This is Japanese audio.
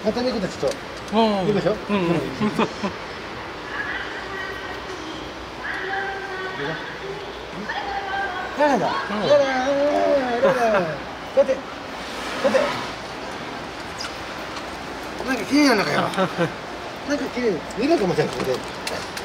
また猫たちと。 ああ。 いいでしょ。 うんうん。 やだ。やだ。待て。待て。なんか綺麗なのかよ。なんか綺麗。見るかもしれない、ここで。